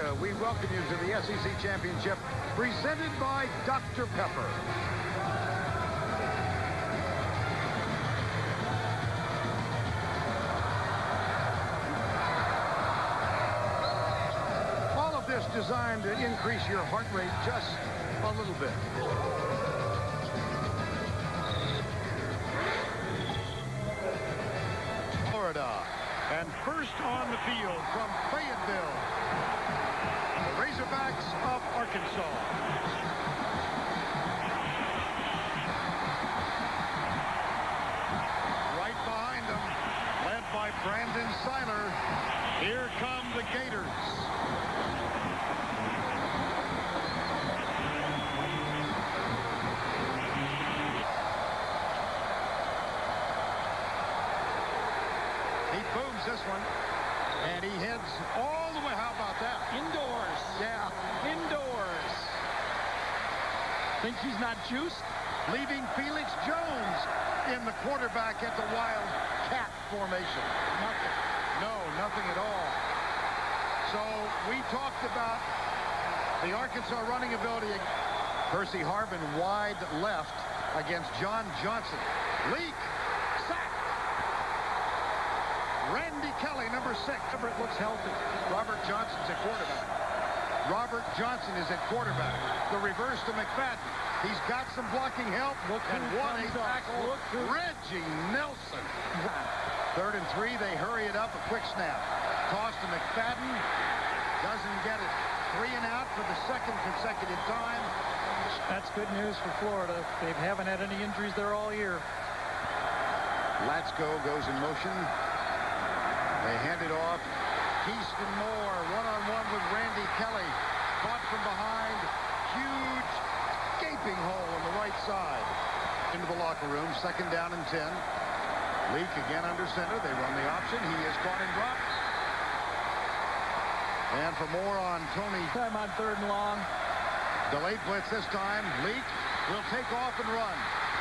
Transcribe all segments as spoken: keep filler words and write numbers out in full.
Florida, we welcome you to the S E C Championship presented by Doctor Pepper. All of this designed to increase your heart rate just a little bit. Florida. And first on the field from Fayetteville, the Razorbacks of Arkansas. Right behind them, led by Brandon Seiler. Here come the Gators. This one, and he heads all the way. How about that? Indoors. Yeah. Indoors. Think he's not juiced? Leaving Felix Jones in the quarterback at the Wildcat formation. Nothing. No, nothing at all. So we talked about the Arkansas running ability. Percy Harvin wide left against John Johnson. Leak. Randy Kelly, number six. Robert looks healthy. Robert Johnson's at quarterback. Robert Johnson is at quarterback. The reverse to McFadden. He's got some blocking help. Look and one a tackle. Reggie Nelson. Third and three. They hurry it up. A quick snap. Toss to McFadden. Doesn't get it. Three and out for the second consecutive time. That's good news for Florida. They haven't had any injuries there all year. Latsko goes in motion. They hand it off. Keyston Moore, one-on-one with Randy Kelly. Caught from behind. Huge gaping hole on the right side. Into the locker room. Second down and ten. Leak again under center. They run the option. He is caught and dropped. And for more on Tony. Time on third and long. Delayed blitz this time. Leak will take off and run.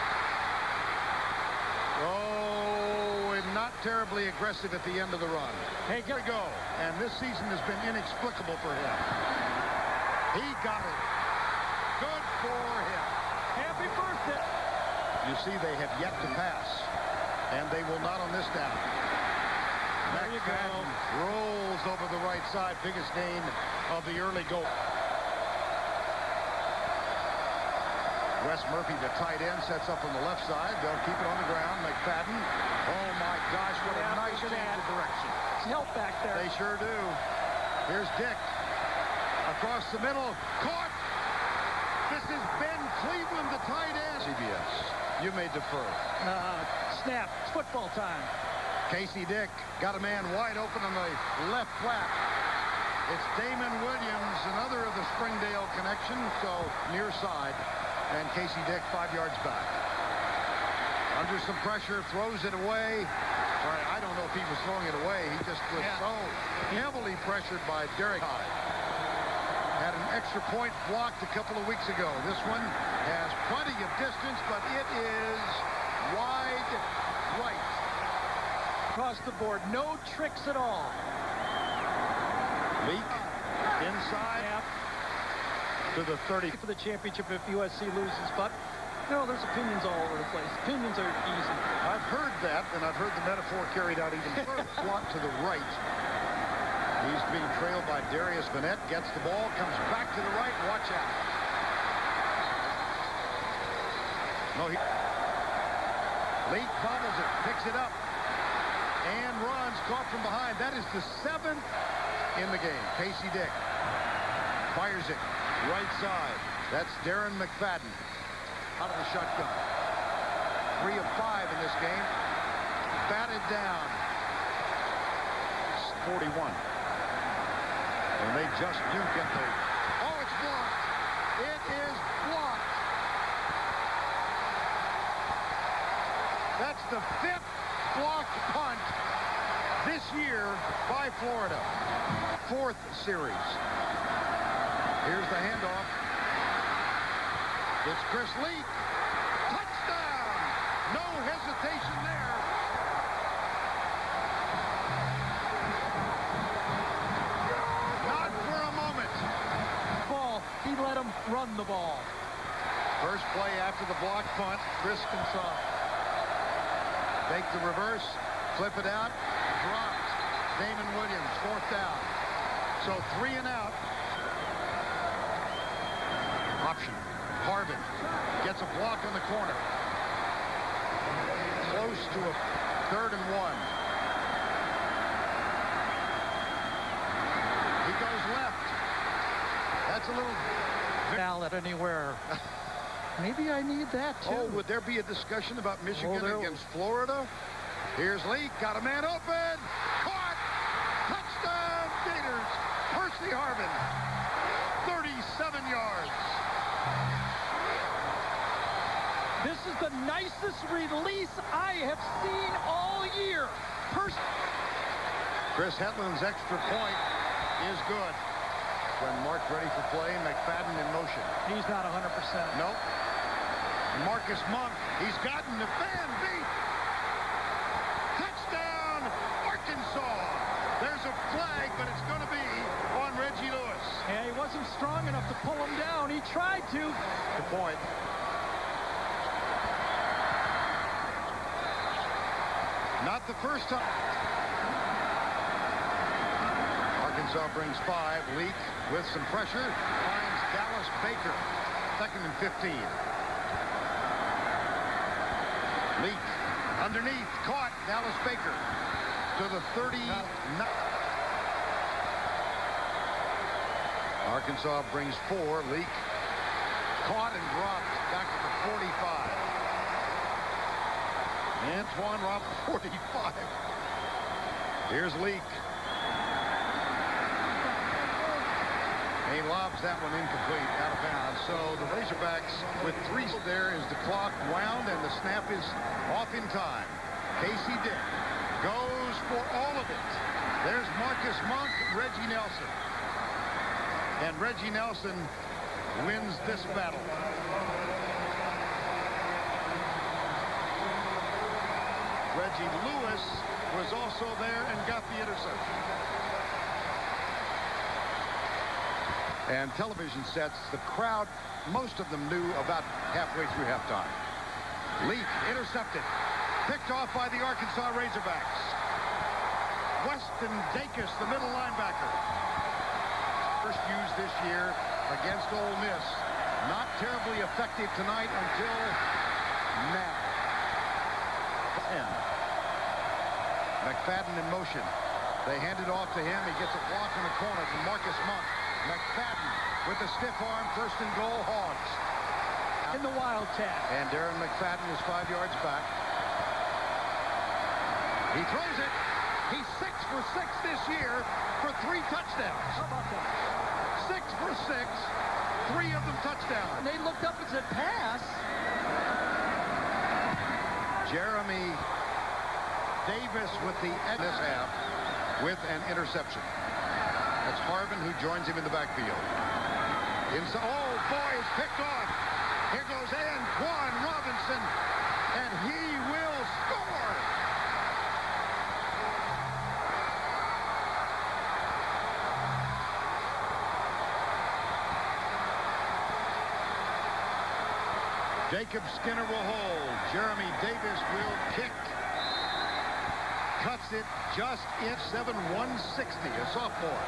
Oh. Not terribly aggressive at the end of the run. Hey, here we go. And this season has been inexplicable for him. He got it. Good for him. Happy birthday. You see, they have yet to pass. And they will not on this down. There you go. Rolls over the right side. Biggest gain of the early goal. Wes Murphy, the tight end, sets up on the left side. They'll keep it on the ground. McFadden. Oh, my gosh, what a nice change of direction. It's help back there. They sure do. Here's Dick. Across the middle. Caught. This is Ben Cleveland, the tight end. C B S, you may defer. Uh, snap. It's football time. Casey Dick got a man wide open on the left flat. It's Damon Williams, another of the Springdale connection, so near side. And Casey Dick five yards back. Under some pressure, throws it away. All right, I don't know if he was throwing it away. He just was yeah. so heavily pressured by Derek Hyde. Had an extra point blocked a couple of weeks ago. This one has plenty of distance, but it is wide right. Across the board, no tricks at all. Leak inside. Yeah. To the thirty. For the championship if U S C loses, but you know, there's opinions all over the place. Opinions are easy. I've heard that, and I've heard the metaphor carried out even further. Slot to the right. He's being trailed by Darius Vanette. Gets the ball, comes back to the right. Watch out. No, he. Leak bobbles it, picks it up, and runs. Caught from behind. That is the seventh in the game. Casey Dick fires it. Right side. That's Darren McFadden out of the shotgun. Three of five in this game. Batted down. forty-one. And they just do get the... Oh, it's blocked. It is blocked. That's the fifth blocked punt this year by Florida. Fourth series. Here's the handoff. It's Chris Leak. Touchdown! No hesitation there. Not for a moment. them run the ball. First play after the block punt. Chris Arkansas. Take the reverse, flip it out, dropped. Damon Williams, fourth down. So three and out. Option. Harvin gets a block on the corner. Close to a third and one. He goes left. That's a little... Ballot anywhere. Maybe I need that, too. Oh, would there be a discussion about Michigan oh, against Florida? Here's Leak. Got a man open. Caught. Touchdown, Gators. Percy Harvin. thirty-seven yards. This is the nicest release I have seen all year. Percy. Chris Hetland's extra point is good. When Mark ready for play, McFadden in motion. He's not one hundred percent. Nope. Marcus Monk, he's gotten the fan beat. Touchdown, Arkansas. There's a flag, but it's going to be on Reggie Lewis. Yeah, he wasn't strong enough to pull him down. He tried to. Good point. Not the first time. Arkansas brings five. Leak with some pressure finds Dallas Baker. Second and fifteen. Leak underneath, caught. Dallas Baker to the thirty. Arkansas brings four. Leak caught and dropped back to the forty-five. Antoine Robb, forty-five. Here's Leak. He lobs that one incomplete, out of bounds. So the Razorbacks with three. There is the clock wound and the snap is off in time. Casey Dick goes for all of it. There's Marcus Monk, Reggie Nelson. And Reggie Nelson wins this battle. Reggie Lewis was also there and got the interception. And television sets, the crowd, most of them knew about halfway through halftime. Leak intercepted, picked off by the Arkansas Razorbacks. Weston Dacus, the middle linebacker. First used this year against Ole Miss. Not terribly effective tonight until now. And McFadden in motion. They hand it off to him. He gets a block in the corner from Marcus Monk. McFadden with a stiff arm, first and goal, Hogs. In the Wildcat. And Darren McFadden is five yards back. He throws it. He's six for six this year for three touchdowns. How about that? Six for six, three of them touchdowns. And they looked up and said, pass. Jeremy Davis with the this half with an interception. That's Harvin who joins him in the backfield. Inside, oh boy, it's picked off. Here goes Anquan Robinson, and he will score. Jacob Skinner will hold. Jeremy Davis will kick. Cuts it just in seven one sixty, a sophomore.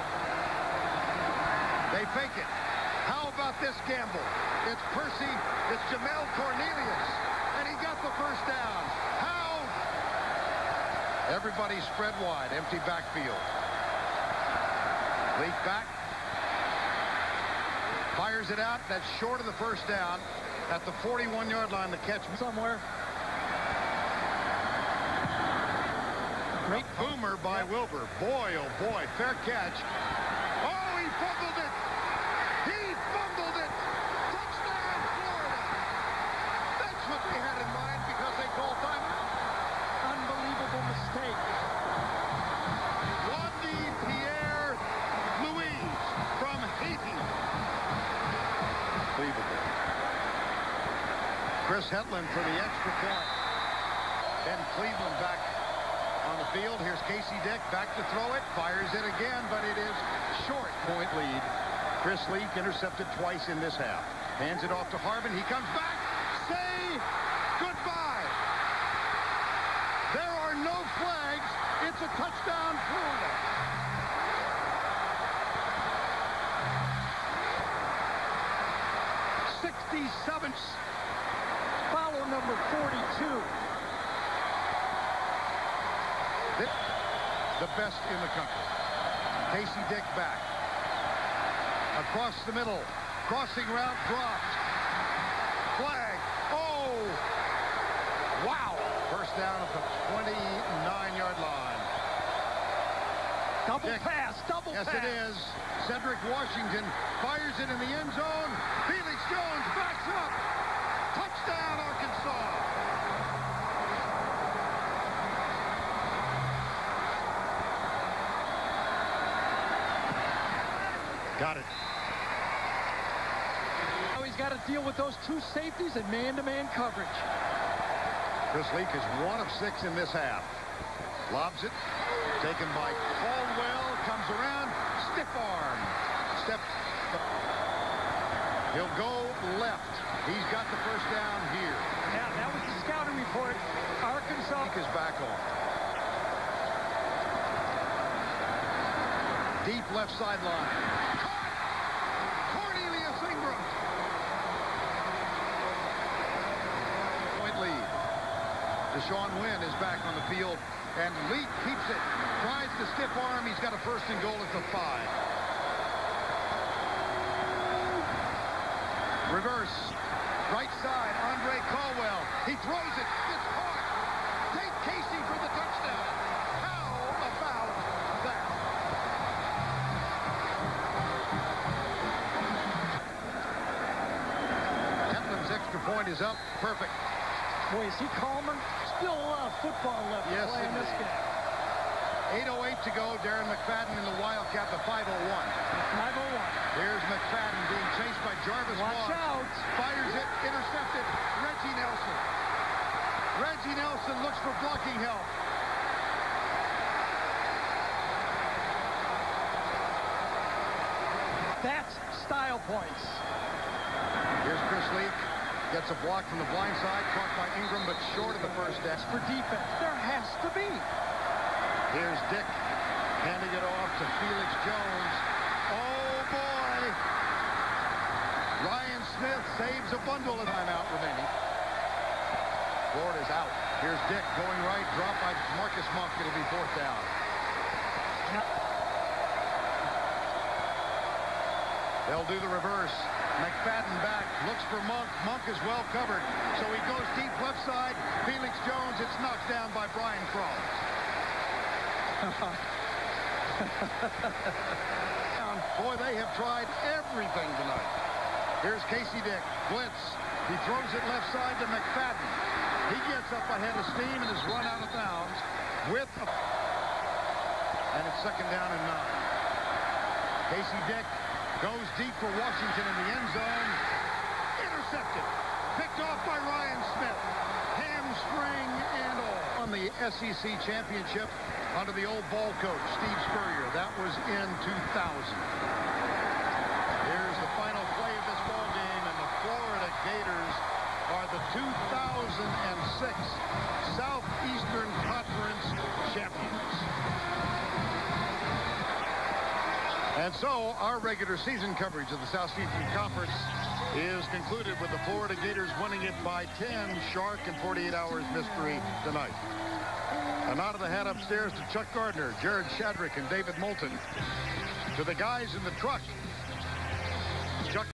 They fake it. How about this gamble? It's Percy, it's Jamel Cornelius, and he got the first down. How? Everybody spread wide, empty backfield. Leak back. Fires it out. That's short of the first down at the forty-one yard line. The catch Somewhere. Great boomer by yep. Wilbur. Boy, oh boy, fair catch. Oh, he fumbled it. He fumbled it. Touchdown, Florida. That's what they had in mind because they called timeout. Unbelievable mistake. Wandy Pierre Louise from Haiti. Unbelievable. Chris Hetland for the extra point. Ben Cleveland back on the field. Here's Casey Dick back to throw it. Fires it again, but it is short. Point lead. Chris Leak intercepted twice in this half. Hands it off to Harvin. He comes back. Say goodbye. There are no flags. It's a touchdown, Florida. sixty-seven. Follow number forty-two. The best in the country. Casey Dick back. Across the middle. Crossing route dropped. Flag. Oh! Wow! First down at the twenty-nine yard line. Double Dick. pass, double yes, pass. Yes, it is. Cedric Washington fires it in the end zone. Felix Jones backs up. Touchdown, Arkansas. Got it. Now he's got to deal with those two safeties and man-to-man coverage. Chris Leak is one of six in this half. Lobs it. Taken by Caldwell. Comes around. Stiff arm. Step. He'll go left. He's got the first down here. Yeah, that was the scouting report. Arkansas Leak is back on. Deep left sideline. Caught! Cornelius Ingram. Point lead. Deshaun Wynn is back on the field, and Leak keeps it. Tries to stiff arm. He's got a first and goal at the five. Reverse. Right side. Andre Caldwell. He throws it. It's caught. Take Casey for the touchdown. How about that? Keplin's extra point is up. Perfect. Boy, is he calmer? Still a lot of football left Yes, to play in this indeed. game. eight oh eight to go. Darren McFadden in the Wildcat, the five oh one. five oh one. Here's McFadden being chased by Jarvis Watch Moss. out. Fires it. Intercepted. Reggie Nelson. Reggie Nelson looks for blocking help. That's style points. Here's Chris Leak. Gets a block from the blind side. Caught by Ingram, but short of the first down. For defense, there has to be. Here's Dick handing it off to Felix Jones. Oh, boy. Ryan Smith saves a bundle of timeout remaining. Florida's out. Here's Dick going right. Drop by Marcus Monk. It'll be fourth down. They'll do the reverse. McFadden back. Looks for Monk. Monk is well covered. So he goes deep left side. Felix Jones. It's knocked down by Brian Cross. Boy, they have tried everything tonight. Here's Casey Dick. Blitz. He throws it left side to McFadden. He gets up ahead of steam and is run out of bounds with a... And it's second down and nine. Casey Dick goes deep for Washington in the end zone. Intercepted. Picked off by Ryan Smith. Hamstring and all. On the S E C championship under the old ball coach, Steve Spurrier. That was in two thousand. Here's the final play of this ball game, and the Florida Gators are the two thousand six Southeastern Conference champions. And so our regular season coverage of the Southeastern Conference is concluded with the Florida Gators winning it by ten. Shark and forty-eight hours mystery tonight. A nod of the hat upstairs to Chuck Gardner, Jared Shadrick, and David Moulton. To the guys in the truck,